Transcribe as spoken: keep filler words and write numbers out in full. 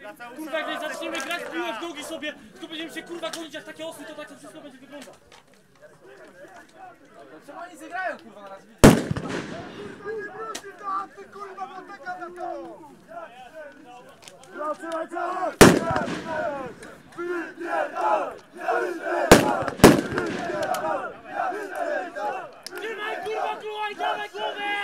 Kurwa, jak zaczniemy grać piłę w nogi sobie, to będziemy się kurwa gonić jak takie osły, to tak to wszystko będzie wyglądać. Czemu oni zagrają kurwa na raz widzisz? Ty kurwa motyka na to! Zaczynaj czas! Trzymaj kurwa, krułaj, dawaj głowę!